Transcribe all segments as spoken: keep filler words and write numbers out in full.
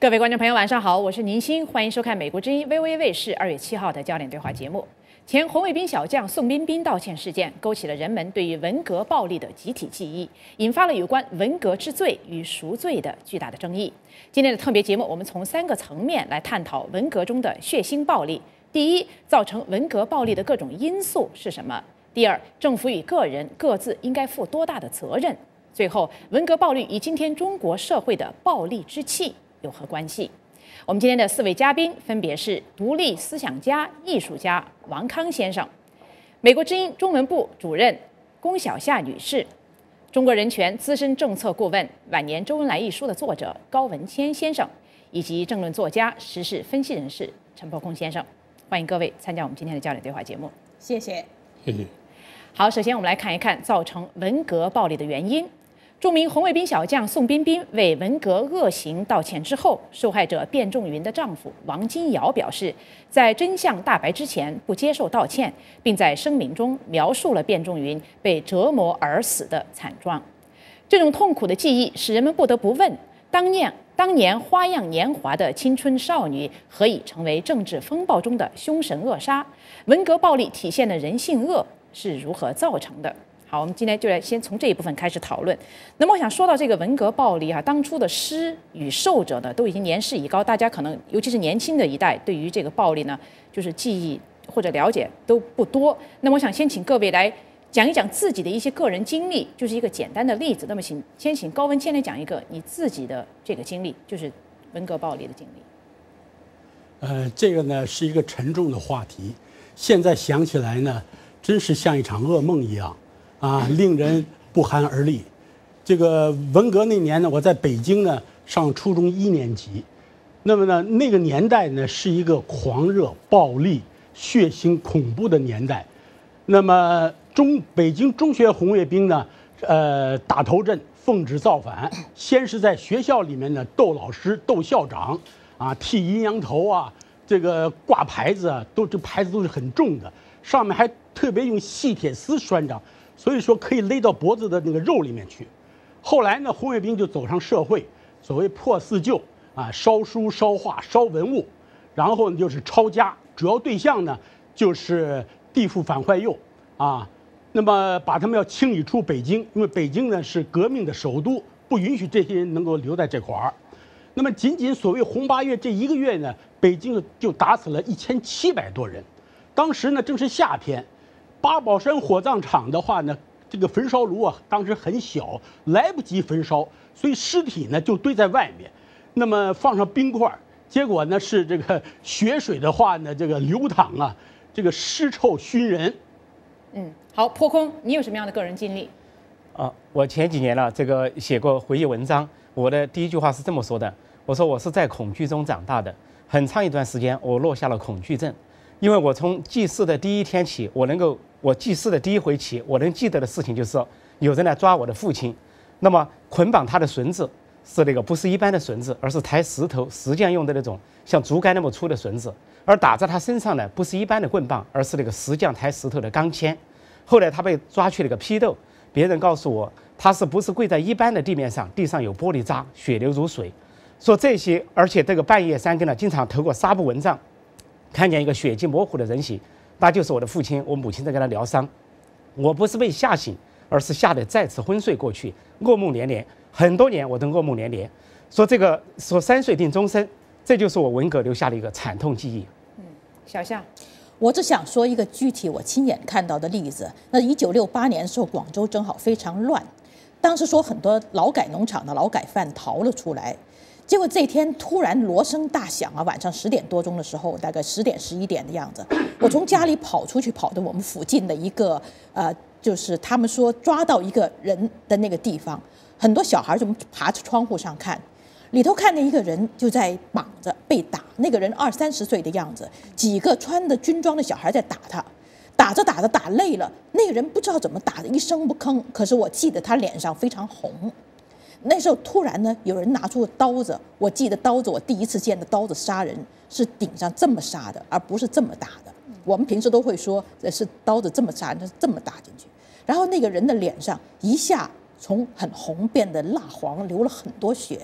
各位观众朋友，晚上好，我是宁鑫，欢迎收看美国之音 V O A 卫视二月七号的焦点对话节目。前红卫兵小将宋彬彬道歉事件，勾起了人们对于文革暴力的集体记忆，引发了有关文革之罪与赎罪的巨大的争议。今天的特别节目，我们从三个层面来探讨文革中的血腥暴力。第一，造成文革暴力的各种因素是什么？第二，政府与个人各自应该负多大的责任？最后，文革暴力与今天中国社会的暴力之气有何关系？我们今天的四位嘉宾分别是独立思想家、艺术家王康先生，美国之音中文部主任龚小夏女士，中国人权资深政策顾问、晚年周恩来一书的作者高文谦先生，以及政论作家、时事分析人士陈伯空先生。欢迎各位参加我们今天的焦点对话节目。 谢谢， 谢谢。 好，首先我们来看一看造成文革暴力的原因。著名红卫兵小将宋彬彬为文革恶行道歉之后，受害者卞仲云的丈夫王金尧表示，在真相大白之前不接受道歉，并在声明中描述了卞仲云被折磨而死的惨状。这种痛苦的记忆使人们不得不问：当年当年花样年华的青春少女，何以成为政治风暴中的凶神恶煞？文革暴力体现的人性恶是如何造成的？好，我们今天就来先从这一部分开始讨论。那么我想说到这个文革暴力啊，当初的施与受者呢都已经年事已高，大家可能尤其是年轻的一代，对于这个暴力呢，就是记忆或者了解都不多。那么我想先请各位来讲一讲自己的一些个人经历，就是一个简单的例子。那么请先请高文谦来讲一个你自己的这个经历，就是文革暴力的经历。 呃，这个呢是一个沉重的话题，现在想起来呢，真是像一场噩梦一样。啊，令人不寒而栗。这个文革那年呢，我在北京呢上初中一年级。那么呢，那个年代呢是一个狂热、暴力、血腥、恐怖的年代。那么中北京中学红卫兵呢，呃，打头阵，奉旨造反。先是在学校里面呢斗老师、斗校长，啊，剃阴阳头啊，这个挂牌子啊，都这牌子都是很重的，上面还特别用细铁丝拴上。所以说可以勒到脖子的那个肉里面去。后来呢，红卫兵就走上社会，所谓破四旧啊，烧书、烧画、烧文物，然后呢就是抄家，主要对象呢就是地富反坏右啊。那么把他们要清理出北京，因为北京呢是革命的首都，不允许这些人能够留在这块儿。那么仅仅所谓红八月这一个月呢，北京就打死了一千七百多人。当时呢正是夏天。八宝山火葬场的话呢，这个焚烧炉啊，当时很小，来不及焚烧，所以尸体呢就堆在外面。那么放上冰块，结果呢是这个血水的话呢，这个流淌啊，这个尸臭熏人。 嗯，好，破空，你有什么样的个人经历？ 啊，我前几年呢，这个写过回忆文章，我的第一句话是这么说的：我说我是在恐惧中长大的，很长一段时间我落下了恐惧症，因为我从记事的第一天起，我能够。我记事的第一回起，我能记得的事情就是有人来抓我的父亲，那么捆绑他的绳子是那个不是一般的绳子，而是抬石头石匠用的那种像竹竿那么粗的绳子，而打在他身上呢不是一般的棍棒，而是那个石匠抬石头的钢钎。后来他被抓去了个批斗，别人告诉我他是不是跪在一般的地面上，地上有玻璃渣，血流如水。说这些，而且这个半夜三更呢，经常透过纱布蚊帐，看见一个血迹模糊的人形。那就是我的父亲，我母亲在跟他疗伤，我不是被吓醒，而是吓得再次昏睡过去，噩梦连连，很多年我都噩梦连连。说这个说三岁定终身，这就是我文革留下的一个惨痛记忆。 嗯，小夏， 我只想说一个具体我亲眼看到的例子。那一九六八年的时候，广州正好非常乱，当时说很多劳改农场的劳改犯逃了出来。结果这天突然锣声大响啊！晚上十点多钟的时候，大概十点十一点的样子，我从家里跑出去，跑到我们附近的一个呃，就是他们说抓到一个人的那个地方，很多小孩就爬着窗户上看，里头看见一个人就在绑着被打，那个人二三十岁的样子，几个穿的军装的小孩在打他，打着打着打累了，那个人不知道怎么打的一声不吭，可是我记得他脸上非常红。那时候突然呢，有人拿出刀子，我记得刀子，我第一次见的刀子杀人是顶上这么杀的，而不是这么打的。我们平时都会说是刀子这么杀，那是这么打进去。然后那个人的脸上一下从很红变得蜡黄，流了很多血。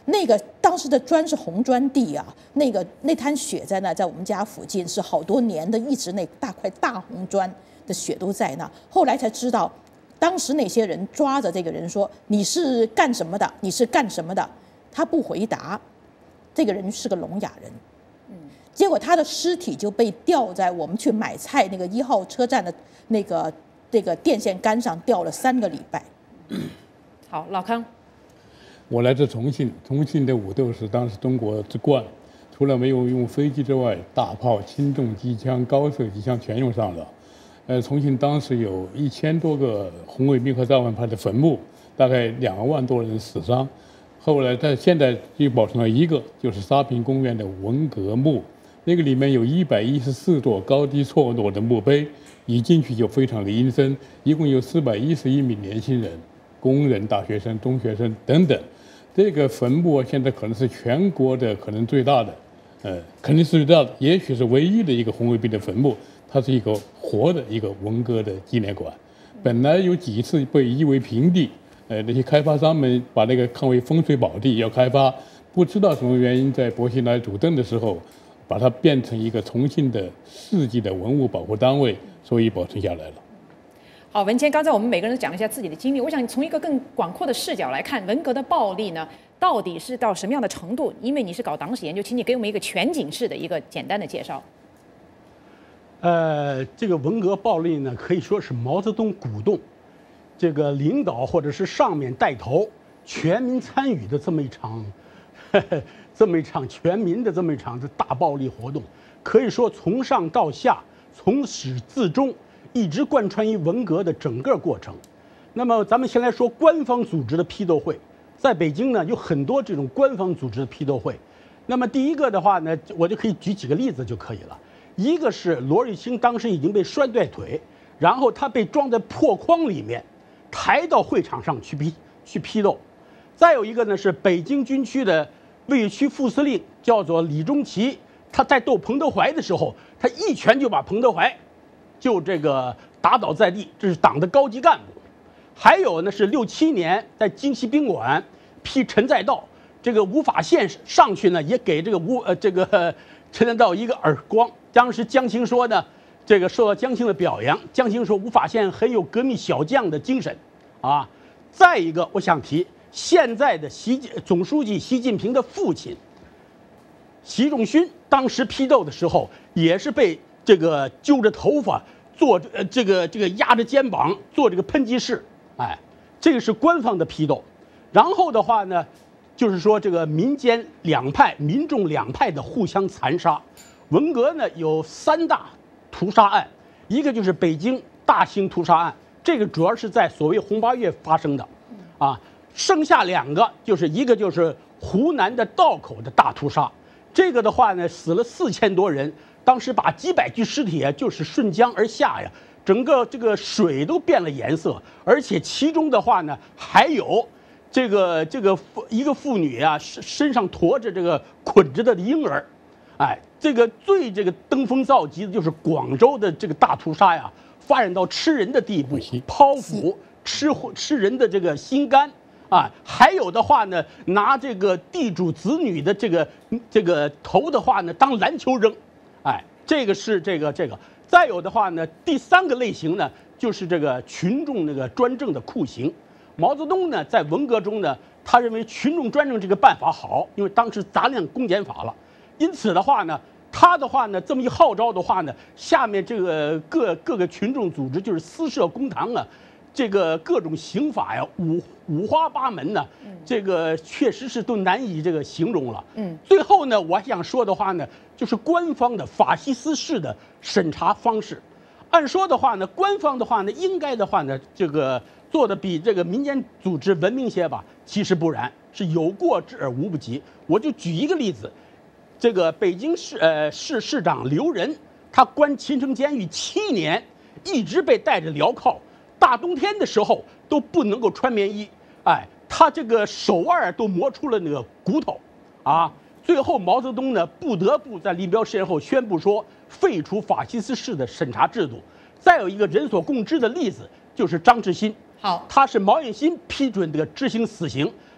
那个当时的砖是红砖地啊，那个那滩血在那，在我们家附近是好多年的，一直那大块大红砖的血都在那。后来才知道，当时那些人抓着这个人说：“你是干什么的？你是干什么的？”他不回答，这个人是个聋哑人。嗯，结果他的尸体就被吊在我们去买菜那个一号车站的那个这个电线杆上，吊了三个礼拜。 好，老康。 我来自重庆，重庆的武斗是当时中国之冠，除了没有用飞机之外，大炮、轻重机枪、高射机枪全用上了。呃，重庆当时有一千多个红卫兵和造反派的坟墓，大概两万多人死伤。后来在现在就保存了一个，就是沙坪公园的文革墓，那个里面有一百一十四座高低错落的墓碑，一进去就非常的阴森，一共有四百一十一名年轻人。工人、大学生、中学生等等，这个坟墓现在可能是全国的可能最大的，呃，肯定是最大的，也许是唯一的一个红卫兵的坟墓。它是一个活的一个文革的纪念馆。本来有几次被夷为平地，呃，那些开发商们把那个看为风水宝地要开发，不知道什么原因，在薄熙来主政的时候，把它变成一个重庆的市级的文物保护单位，所以保存下来了。 好，文谦，刚才我们每个人都讲了一下自己的经历，我想从一个更广阔的视角来看，文革的暴力呢，到底是到什么样的程度？因为你是搞党史研究，请你给我们一个全景式的一个简单的介绍。 呃，这个文革暴力呢，可以说是毛泽东鼓动，这个领导或者是上面带头，全民参与的这么一场，呵呵这么一场全民的这么一场的大暴力活动，可以说从上到下，从始至终。一直贯穿于文革的整个过程。那么，咱们先来说官方组织的批斗会。在北京呢，有很多这种官方组织的批斗会。那么，第一个的话呢，我就可以举几个例子就可以了。一个是罗瑞卿当时已经被摔断腿，然后他被装在破筐里面，抬到会场上去批去批斗。再有一个呢，是北京军区的卫区副司令，叫做李宗奇，他在斗彭德怀的时候，他一拳就把彭德怀。就这个打倒在地，这是党的高级干部。还有呢是六七年在京西宾馆批陈再道，这个吴法宪上去呢也给这个吴呃这个陈再道一个耳光。当时江青说呢，这个受到江青的表扬，江青说吴法宪很有革命小将的精神，啊。再一个，我想提现在的习总书记习近平的父亲习仲勋，当时批斗的时候也是被。这个揪着头发做呃这个这个压着肩膀做这个喷击式，哎，这个是官方的批斗。然后的话呢，就是说这个民间两派、民众两派的互相残杀。文革呢有三大屠杀案，一个就是北京大兴屠杀案，这个主要是在所谓红八月发生的，啊，剩下两个就是一个就是湖南的道口的大屠杀，这个的话呢死了四千多人。当时把几百具尸体啊，就是顺江而下呀，整个这个水都变了颜色，而且其中的话呢，还有这个这个一个妇女啊，身身上驮着这个捆着的婴儿，哎，这个最这个登峰造极的就是广州的这个大屠杀呀，发展到吃人的地步，剖腹吃吃人的这个心肝啊，还有的话呢，拿这个地主子女的这个这个头的话呢，当篮球扔。哎，这个是这个这个，再有的话呢，第三个类型呢，就是这个群众那个专政的酷刑。毛泽东呢，在文革中呢，他认为群众专政这个办法好，因为当时杂量公检法了，因此的话呢，他的话呢，这么一号召的话呢，下面这个各各个群众组织就是私设公堂啊，这个各种刑法呀，五五花八门呢，这个确实是都难以这个形容了。嗯，最后呢，我想说的话呢。就是官方的法西斯式的审查方式，按说的话呢，官方的话呢，应该的话呢，这个做的比这个民间组织文明些吧。其实不然，是有过之而无不及。我就举一个例子，这个北京市呃市市长刘仁，他关秦城监狱七年，一直被带着镣铐，大冬天的时候都不能够穿棉衣，哎，他这个手腕都磨出了那个骨头，啊。最后，毛泽东呢不得不在林彪事件后宣布说废除法西斯式的审查制度。再有一个人所共知的例子，就是张志新。 好， 他是毛远新批准的执行死刑，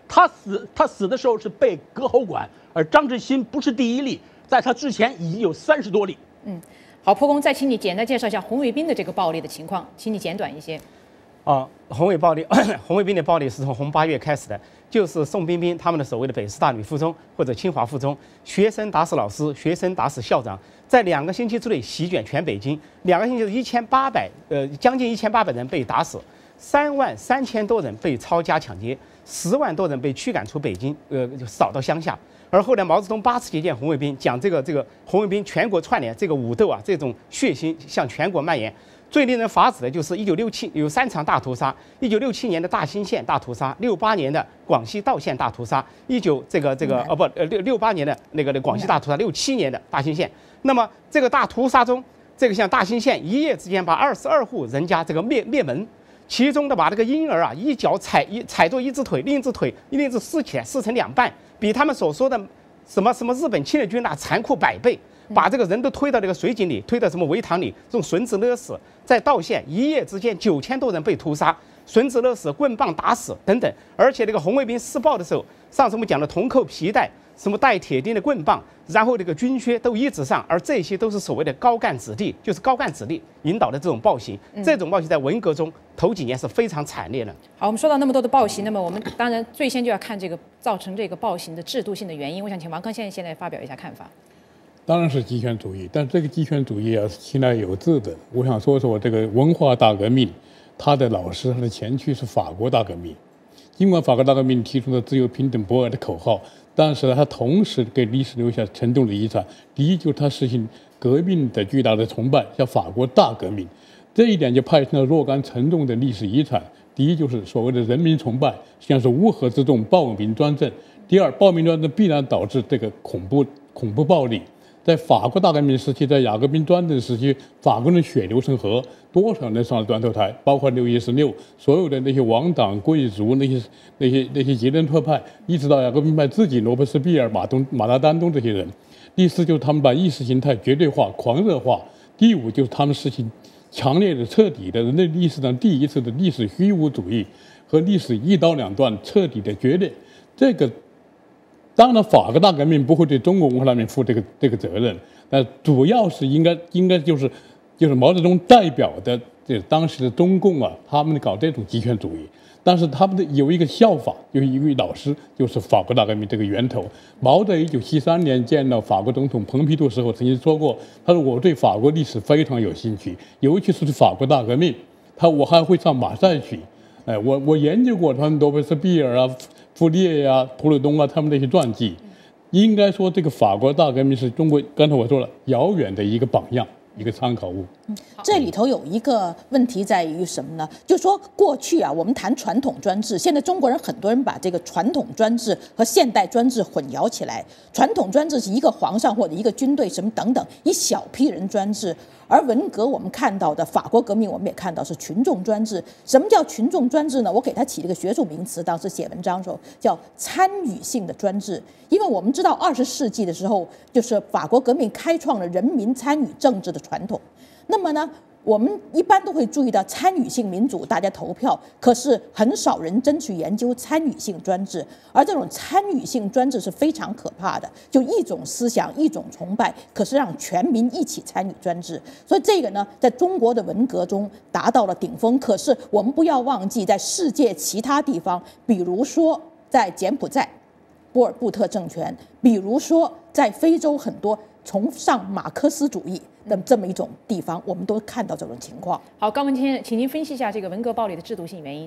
他死他死的时候是被割喉管，而张志新不是第一例，在他之前已经有三十多例。 嗯，好，蒲公，再请你简单介绍一下红卫兵的这个暴力的情况，请你简短一些。 啊，红卫暴力，红卫兵的暴力是从红八月开始的，就是宋彬彬他们的所谓的北师大女附中或者清华附中，学生打死老师，学生打死校长，在两个星期之内席卷全北京，两个星期一千八百呃将近一千八百人被打死，三万三千多人被抄家抢劫，十万多人被驱赶出北京，呃扫到乡下。而后来毛泽东八次接见红卫兵，讲这个这个红卫兵全国串联这个武斗啊，这种血腥向全国蔓延。最令人发指的就是一九六七有三场大屠杀，一九六七年的大兴县大屠杀，六八年的广西道县大屠杀，一九这个这个哦不呃六六八年的那个那广西大屠杀，六七年的大兴县。那么这个大屠杀中，这个像大兴县一夜之间把二十二户人家这个灭灭门，其中的把这个婴儿啊一脚踩一踩住一只腿，另一只腿另一只撕起来撕成两半，比他们所说的什么什么日本侵略军那残酷百倍。把这个人都推到这个水井里，推到什么围塘里，这种绳子勒死。在道县一夜之间九千多人被屠杀，绳子勒死、棍棒打死等等。而且这个红卫兵施暴的时候，上次我们讲的铜扣皮带、什么带铁钉的棍棒，然后这个军靴都一直上，而这些都是所谓的高干子弟，就是高干子弟引导的这种暴行。这种暴行在文革中头几年是非常惨烈的。 好，我们说到那么多的暴行，那么我们当然最先就要看这个造成这个暴行的制度性的原因。我想请王康先生现在发表一下看法。 当然是极权主义，但这个极权主义啊是其来有自的。我想说说这个文化大革命，它的老师、它的前驱是法国大革命。尽管法国大革命提出了自由、平等、博爱的口号，但是呢，它同时给历史留下沉重的遗产。第一，就是它实行革命的巨大的崇拜，像法国大革命，这一点就派生了若干沉重的历史遗产。第一，就是所谓的人民崇拜，实际上是乌合之众、暴民专政。第二，暴民专政必然导致这个恐怖、恐怖暴力。在法国大革命时期，在雅各宾专政时期，法国人血流成河，多少人上了断头台，包括六一十六，所有的那些王党贵族，那些那些那些吉伦特派，一直到雅各宾派自己，罗伯斯庇尔、马东、马达丹东这些人。第四就是他们把意识形态绝对化、狂热化。第五就是他们实行强烈的、彻底的人类历史上第一次的历史虚无主义和历史一刀两断、彻底的决裂。这个。当然，法国大革命不会对中国文化大革命负这个这个责任，但主要是应该应该就是就是毛泽东代表的这当时的中共啊，他们搞这种极权主义，但是他们的有一个效法，有一位老师就是法国大革命这个源头。毛在一九七三年见到法国总统蓬皮杜时候，曾经说过，他说我对法国历史非常有兴趣，尤其是对法国大革命，他我还会唱马赛曲，哎，我我研究过他们罗伯斯庇尔啊。傅烈呀、普鲁东啊，他们那些传记，应该说这个法国大革命是中国刚才我说了遥远的一个榜样，一个参考物。 嗯，这里头有一个问题在于什么呢？就说过去啊，我们谈传统专制，现在中国人很多人把这个传统专制和现代专制混淆起来。传统专制是一个皇上或者一个军队什么等等，一小批人专制。而文革我们看到的法国革命，我们也看到是群众专制。什么叫群众专制呢？我给他起了个学术名词，当时写文章的时候叫参与性的专制。因为我们知道二十世纪的时候，就是法国革命开创了人民参与政治的传统。那么呢，我们一般都会注意到参与性民主，大家投票，可是很少人真去研究参与性专制。而这种参与性专制是非常可怕的，就一种思想、一种崇拜，可是让全民一起参与专制。所以这个呢，在中国的文革中达到了顶峰。可是我们不要忘记，在世界其他地方，比如说在柬埔寨，波尔布特政权，比如说在非洲很多崇尚马克思主义的这么一种地方，我们都看到这种情况。 好，高文先生，请您分析一下这个文革暴力的制度性原因。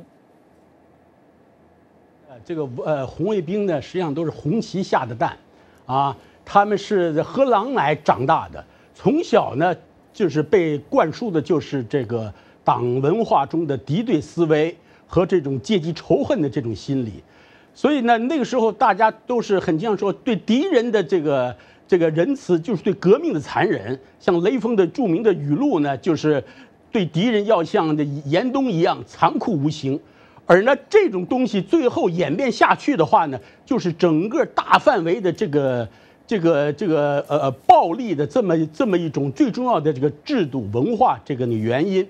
呃，这个呃红卫兵呢，实际上都是红旗下的蛋，啊，他们是喝狼奶长大的，从小呢就是被灌输的就是这个党文化中的敌对思维和这种阶级仇恨的这种心理，所以呢，那个时候大家都是很经常说对敌人的这个。这个仁慈就是对革命的残忍，像雷锋的著名的语录呢，就是对敌人要像这严冬一样残酷无情。而呢，这种东西最后演变下去的话呢，就是整个大范围的这个这个这个呃暴力的这么这么一种最重要的这个制度文化这个的原因。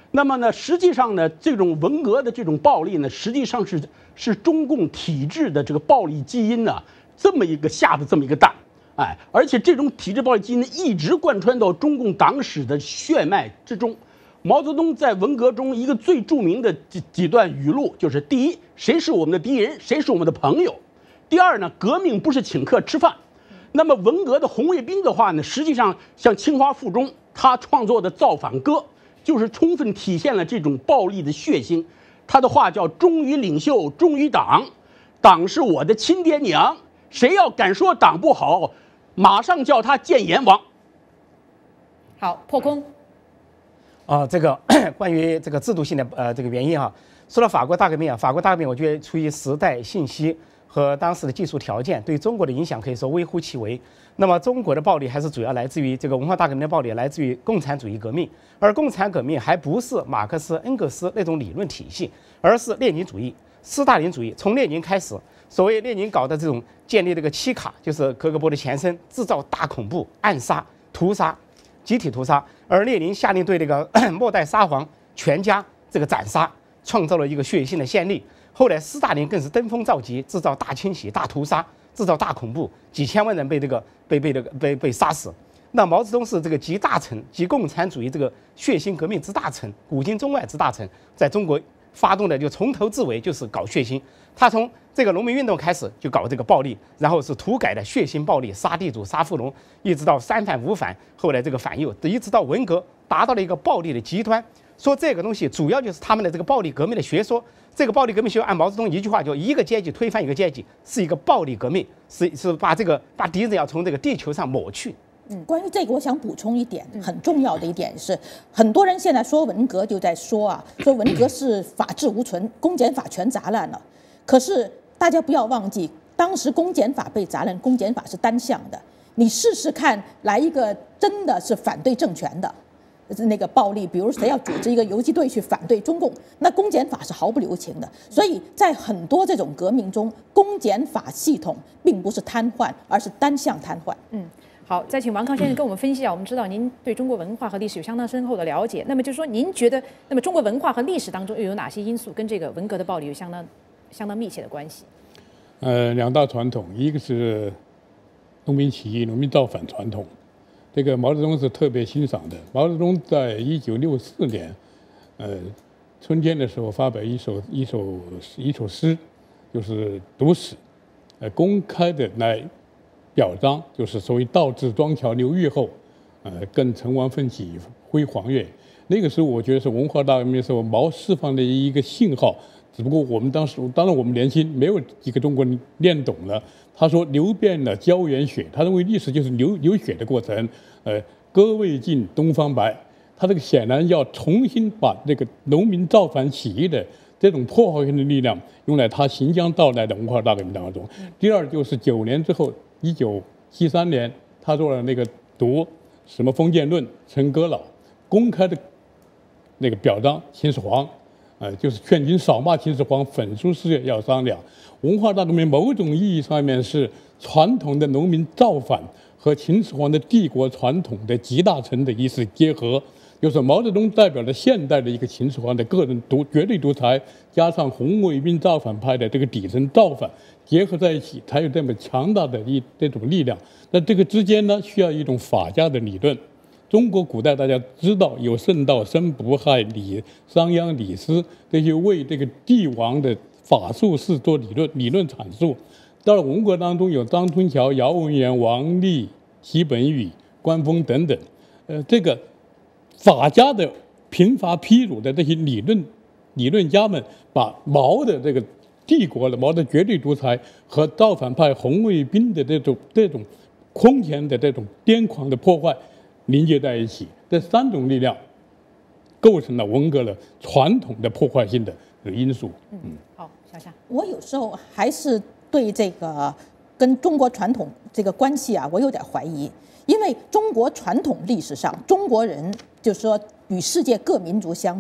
那么呢，实际上呢，这种文革的这种暴力呢，实际上是是中共体制的这个暴力基因呢，这么一个下的这么一个蛋，哎，而且这种体制暴力基因呢，一直贯穿到中共党史的血脉之中。毛泽东在文革中一个最著名的几几段语录，就是第一，谁是我们的敌人，谁是我们的朋友；第二呢，革命不是请客吃饭。那么文革的红卫兵的话呢，实际上像清华附中他创作的《造反歌》，就是充分体现了这种暴力的血腥。他的话叫“忠于领袖，忠于党，党是我的亲爹娘，谁要敢说党不好，马上叫他见阎王。” 好，破空。 啊，这个关于这个制度性的呃这个原因哈，说到法国大革命啊，法国大革命我觉得出于时代信息和当时的技术条件，对中国的影响可以说微乎其微。那么中国的暴力还是主要来自于这个文化大革命的暴力，来自于共产主义革命，而共产革命还不是马克思、恩格斯那种理论体系，而是列宁主义、斯大林主义。从列宁开始，所谓列宁搞的这种建立这个七卡，就是格格波的前身，制造大恐怖、暗杀、屠杀。集体屠杀，而列宁下令对这个末代沙皇全家这个斩杀，创造了一个血腥的先例。后来斯大林更是登峰造极，制造大清洗、大屠杀，制造大恐怖，几千万人被这个被被这个被被杀死。那毛泽东是这个集大成、集共产主义这个血腥革命之大成，古今中外之大成，在中国发动的就从头至尾就是搞血腥。他从这个农民运动开始就搞这个暴力，然后是土改的血腥暴力，杀地主、杀富农，一直到三反五反，后来这个反右，一直到文革，达到了一个暴力的极端。说这个东西主要就是他们的这个暴力革命的学说。这个暴力革命学按毛泽东一句话，就一个阶级推翻一个阶级，是一个暴力革命，是是把这个把敌人要从这个地球上抹去。 嗯，关于这个，我想补充一点，很重要的一点是，很多人现在说文革就在说啊，说文革是法治无存，公检法全砸烂了。可是大家不要忘记，当时公检法被砸烂，公检法是单向的。你试试看，来一个真的是反对政权的那个暴力，比如谁要组织一个游击队去反对中共，那公检法是毫不留情的。所以在很多这种革命中，公检法系统并不是瘫痪，而是单向瘫痪。 嗯。好，再请王康先生跟我们分析一下。我们知道您对中国文化和历史有相当深厚的了解，那么就是说，您觉得，那么中国文化和历史当中又有哪些因素跟这个文革的暴力有相当、相当密切的关系？ 呃，两大传统，一个是农民起义、农民造反传统，这个毛泽东是特别欣赏的。毛泽东在一九六四年，呃，春天的时候发表一首一首一首诗，就是读史，呃，公开的来表彰，就是所谓倒置庄桥流域后，呃，更成王奋起辉煌跃。那个时候，我觉得是文化大革命时候毛释放的一个信号。只不过我们当时，当然我们年轻，没有几个中国人念懂了。他说流遍了胶原血，他认为历史就是流流血的过程。呃，歌未尽东方白，他这个显然要重新把这个农民造反起义的这种破坏性的力量用来他行将到来的文化大革命当中。第二就是九年之后，一九七三年，他做了那个读什么封建论、陈阁老，公开的那个表彰秦始皇。呃，就是劝君少骂秦始皇，粉书事业要商量。文化大革命某种意义上面是传统的农民造反和秦始皇的帝国传统的集大成的一次结合，就是毛泽东代表了现代的一个秦始皇的个人独绝对独裁，加上红卫兵造反派的这个底层造反结合在一起，才有这么强大的一这种力量。那这个之间呢，需要一种法家的理论。中国古代大家知道有圣道、申不害、李商鞅、李斯这些为这个帝王的法术式做理论理论阐述。到了文革当中，有张春桥、姚文元、王立、习本禹、关锋等等，呃，这个法家的贫乏批儒的这些理论理论家们，把毛的这个帝国的毛的绝对独裁和造反派红卫兵的这种这种空前的这种癫狂的破坏凝结在一起，这三种力量构成了文革的传统的破坏性的因素。 嗯，好，小夏， 我有时候还是对这个跟中国传统这个关系啊，我有点怀疑，因为中国传统历史上，中国人就是说与世界各民族相比，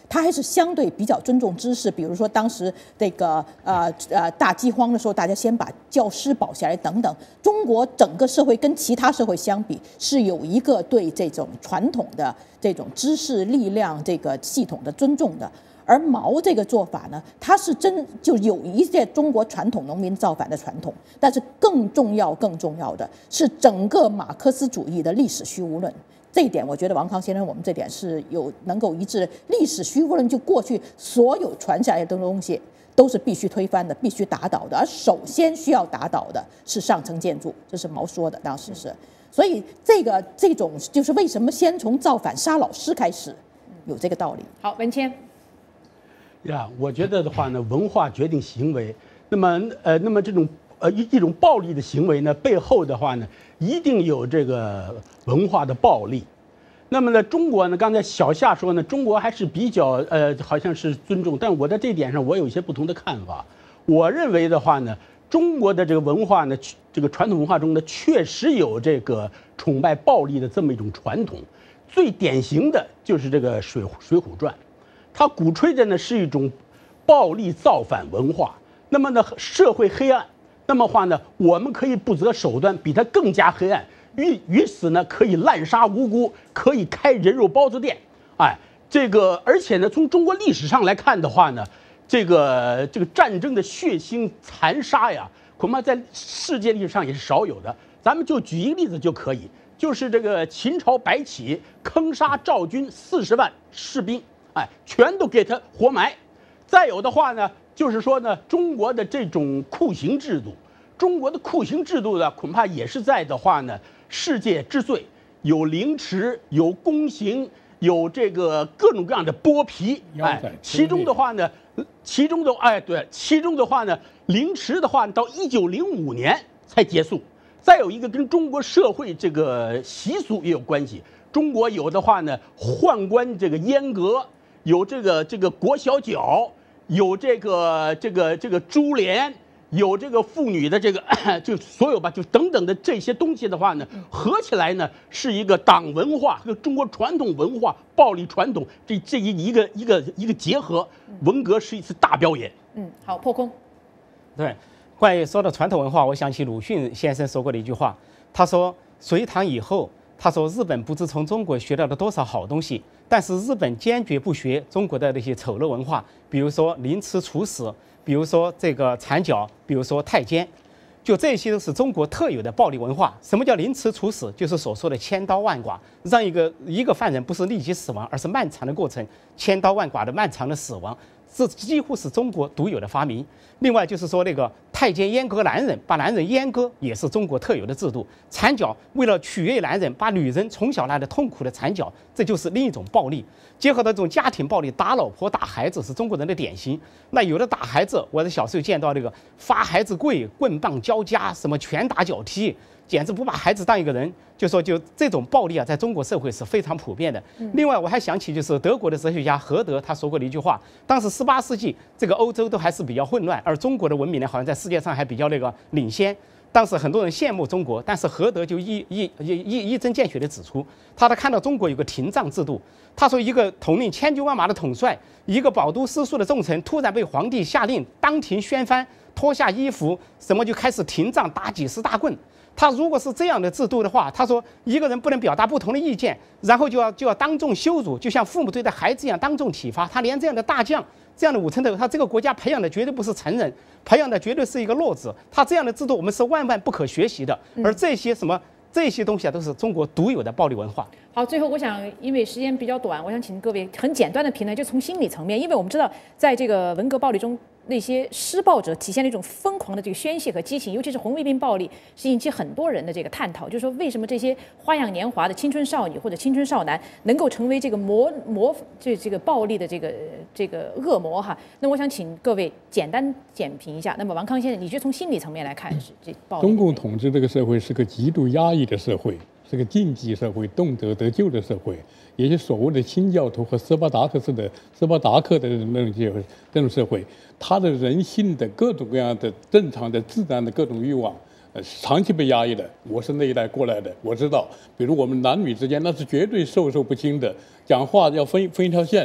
他还是相对比较尊重知识。比如说当时这个呃呃大饥荒的时候，大家先把教师保下来等等。中国整个社会跟其他社会相比，是有一个对这种传统的这种知识力量这个系统的尊重的。而毛这个做法呢，他是真就有一些中国传统农民造反的传统，但是更重要、更重要的是整个马克思主义的历史虚无论。这一点，我觉得王康先生我们这点是有能够一致。历史虚无论就过去所有传下来的东西都是必须推翻的、必须打倒的，而首先需要打倒的是上层建筑，这是毛说的，当时是。所以这个这种就是为什么先从造反杀老师开始，有这个道理。 好，文谦。 呀，我觉得的话呢，文化决定行为。那么，呃，那么这种呃一一种暴力的行为呢，背后的话呢，一定有这个文化的暴力。那么呢，中国呢，刚才小夏说呢，中国还是比较呃，好像是尊重，但我在这点上我有一些不同的看法。我认为的话呢，中国的这个文化呢，这个传统文化中呢，确实有这个崇拜暴力的这么一种传统。最典型的就是这个《水水浒传》。他鼓吹的呢是一种暴力造反文化，那么呢社会黑暗，那么话呢我们可以不择手段，比他更加黑暗，于于此呢可以滥杀无辜，可以开人肉包子店，哎，这个而且呢从中国历史上来看的话呢，这个这个战争的血腥残杀呀，恐怕在世界历史上也是少有的。咱们就举一个例子就可以，就是这个秦朝白起坑杀赵军四十万士兵。哎，全都给他活埋。再有的话呢，就是说呢，中国的这种酷刑制度，中国的酷刑制度呢，恐怕也是在的话呢，世界之最，有凌迟，有宫刑，有这个各种各样的剥皮。哎，其中的话呢，其中的哎对，其中的话呢，凌迟的话到一九零五年才结束。再有一个跟中国社会这个习俗也有关系，中国有的话呢，宦官这个阉割。有这个这个裹小脚，有这个这个这个珠帘，有这个妇女的这个就所有吧，就等等的这些东西的话呢，合起来呢是一个党文化和中国传统文化暴力传统这这一一个一个一个结合，文革是一次大表演。 嗯，好，破空。 对，关于说到传统文化，我想起鲁迅先生说过的一句话，他说隋唐以后。他说：“日本不知从中国学到了多少好东西，但是日本坚决不学中国的那些丑陋文化，比如说凌迟处死，比如说这个缠脚，比如说太监，就这些都是中国特有的暴力文化。什么叫凌迟处死？就是所说的千刀万剐，让一个一个犯人不是立即死亡，而是漫长的过程，千刀万剐的漫长的死亡。”这几乎是中国独有的发明。另外就是说，那个太监阉割男人，把男人阉割，也是中国特有的制度。缠脚，为了取悦男人，把女人从小来的痛苦的缠脚，这就是另一种暴力。结合到这种家庭暴力，打老婆、打孩子是中国人的典型。那有的打孩子，我在小时候见到那个发孩子跪、棍棒交加，什么拳打脚踢。简直不把孩子当一个人，就说就这种暴力啊，在中国社会是非常普遍的。另外，我还想起就是德国的哲学家何德他说过的一句话：当时十八世纪这个欧洲都还是比较混乱，而中国的文明呢，好像在世界上还比较那个领先。当时很多人羡慕中国，但是何德就一一一一一针见血地指出，他他看到中国有个廷杖制度，他说一个统领千军万马的统帅，一个饱读诗书的重臣，突然被皇帝下令当庭宣翻，脱下衣服，什么就开始廷杖打几十大棍。他如果是这样的制度的话，他说一个人不能表达不同的意见，然后就要就要当众羞辱，就像父母对待孩子一样当众体罚。他连这样的大将、这样的武臣头，他这个国家培养的绝对不是成人，培养的绝对是一个弱子。他这样的制度，我们是万万不可学习的。而这些什么这些东西啊，都是中国独有的暴力文化。 好，最后我想，因为时间比较短，我想请各位很简单的评论，就从心理层面，因为我们知道，在这个文革暴力中，那些施暴者体现了一种疯狂的这个宣泄和激情，尤其是红卫兵暴力，是引起很多人的这个探讨，就是说为什么这些花样年华的青春少女或者青春少男能够成为这个魔魔这这个暴力的这个这个恶魔哈？那我想请各位简单简评一下。那么王康先生，你觉得从心理层面来看是这暴力？ 中共统治这个社会是个极度压抑的社会。是个禁忌社会，动辄得咎的社会，也就是所谓的清教徒和斯巴达克式的斯巴达克的那种社会，这种社会，他的人性的各种各样的正常的自然的各种欲望，呃，长期被压抑的。我是那一代过来的，我知道，比如我们男女之间那是绝对授受不亲的，讲话要分分一条线。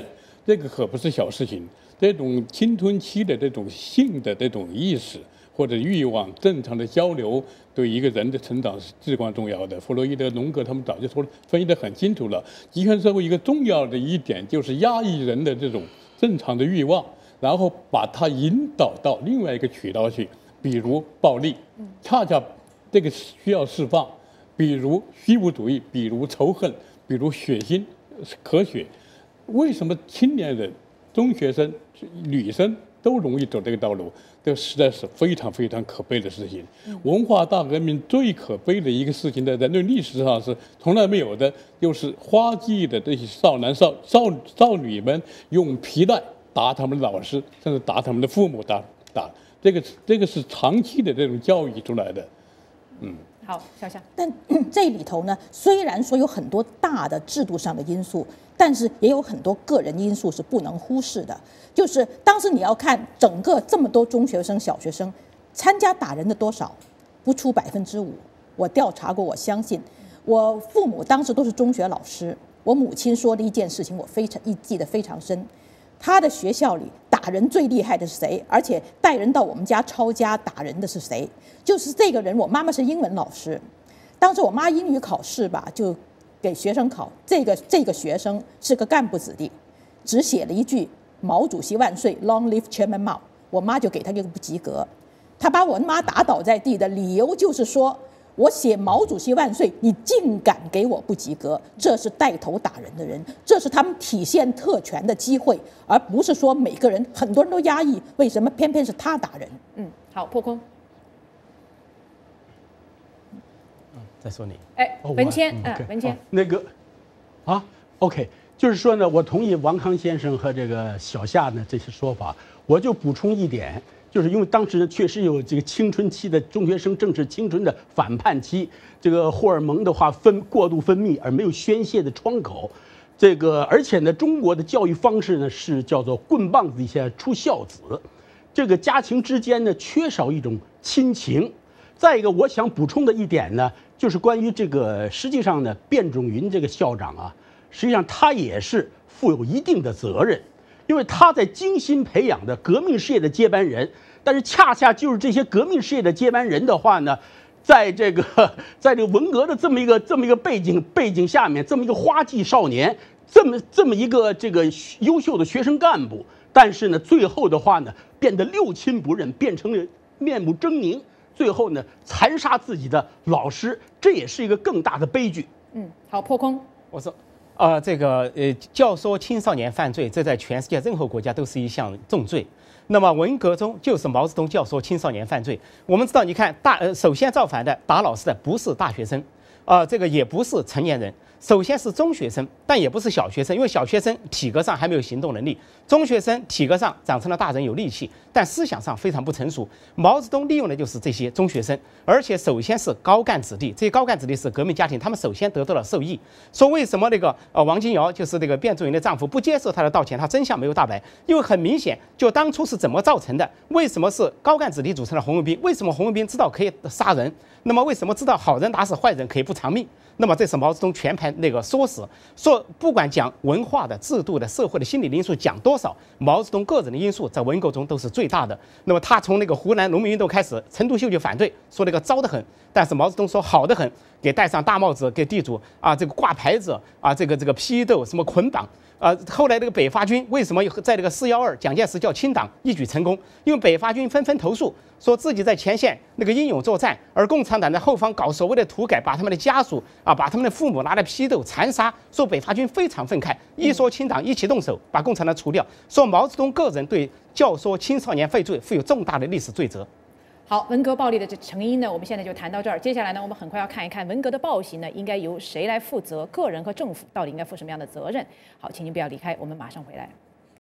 这个可不是小事情。这种青春期的这种性的这种意识或者欲望，正常的交流，对一个人的成长是至关重要的。弗洛伊德、荣格他们早就说分析得很清楚了。极权社会一个重要的一点就是压抑人的这种正常的欲望，然后把它引导到另外一个渠道去，比如暴力，恰恰这个需要释放，比如虚无主义，比如仇恨，比如血腥、咳血。为什么青年人、中学生、女生都容易走这个道路？这实在是非常非常可悲的事情。文化大革命最可悲的一个事情，在人类历史上是从来没有的，就是花季的这些少男少少少女们用皮带打他们的老师，甚至打他们的父母，打打这个这个是长期的这种教育出来的。嗯， 好，小夏。 但这里头呢，虽然说有很多大的制度上的因素，但是也有很多个人因素是不能忽视的。就是当时你要看整个这么多中学生、小学生参加打人的多少，不出百分之五。我调查过，我相信，我父母当时都是中学老师，我母亲说的一件事情，我非常记得非常深。他的学校里打人最厉害的是谁？而且带人到我们家抄家打人的是谁？就是这个人。我妈妈是英文老师，当时我妈英语考试吧，就给学生考，这个这个学生是个干部子弟，只写了一句“毛主席万岁 ”，Long live Chairman Mao，我妈就给他一个不及格。他把我妈打倒在地的理由就是说，我写毛主席万岁，你竟敢给我不及格，这是带头打人的人，这是他们体现特权的机会，而不是说每个人，很多人都压抑，为什么偏偏是他打人？ 嗯，好，破空。 嗯，再说你。 哎，文谦，嗯，文谦， 那个，啊 ，OK， 就是说呢，我同意王康先生和这个小夏呢这些说法，我就补充一点。就是因为当时确实有这个青春期的中学生，正是青春的反叛期，这个荷尔蒙的话分过度分泌而没有宣泄的窗口，这个而且呢，中国的教育方式呢是叫做棍棒子底下出孝子，这个家庭之间呢缺少一种亲情。再一个，我想补充的一点呢，就是关于这个，实际上呢，卞仲云这个校长啊，实际上他也是负有一定的责任。因为他在精心培养的革命事业的接班人，但是恰恰就是这些革命事业的接班人的话呢，在这个在这个文革的这么一个这么一个背景背景下面，这么一个花季少年，这么这么一个这个优秀的学生干部，但是呢，最后的话呢，变得六亲不认，变成了面目狰狞，最后呢，残杀自己的老师，这也是一个更大的悲剧。 嗯，好，破空。 我说。呃，这个呃，教唆青少年犯罪，这在全世界任何国家都是一项重罪。那么文革中就是毛泽东教唆青少年犯罪。我们知道，你看大呃，首先造反的打老师的不是大学生，啊、呃，这个也不是成年人，首先是中学生，但也不是小学生，因为小学生体格上还没有行动能力，中学生体格上长成了大人有力气，但思想上非常不成熟。毛泽东利用的就是这些中学生，而且首先是高干子弟，这些高干子弟是革命家庭，他们首先得到了受益。说为什么那个呃王金瑶就是这个卞仲云的丈夫不接受他的道歉，他真相没有大白，因为很明显，就当初是怎么造成的？为什么是高干子弟组成了红卫兵？为什么红卫兵知道可以杀人？那么为什么知道好人打死坏人可以不偿命？那么这是毛泽东全盘那个说死，说不管讲文化的、制度的、社会的心理因素讲多少，毛泽东个人的因素在文革中都是最大的。那么他从那个湖南农民运动开始，陈独秀就反对，说那个糟得很，但是毛泽东说好得很，给戴上大帽子，给地主啊这个挂牌子啊，这个这个批斗什么捆绑。呃，后来这个北伐军为什么在这个四幺二蒋介石叫清党一举成功？因为北伐军纷纷投诉，说自己在前线那个英勇作战，而共产党在后方搞所谓的土改，把他们的家属啊，把他们的父母拿来批斗残杀，说北伐军非常愤慨，一说清党一起动手把共产党除掉，说毛泽东个人对教唆青少年犯罪负有重大的历史罪责。 好，文革暴力的这成因呢，我们现在就谈到这儿。接下来呢，我们很快要看一看文革的暴行呢，应该由谁来负责？个人和政府到底应该负什么样的责任？好，请您不要离开，我们马上回来。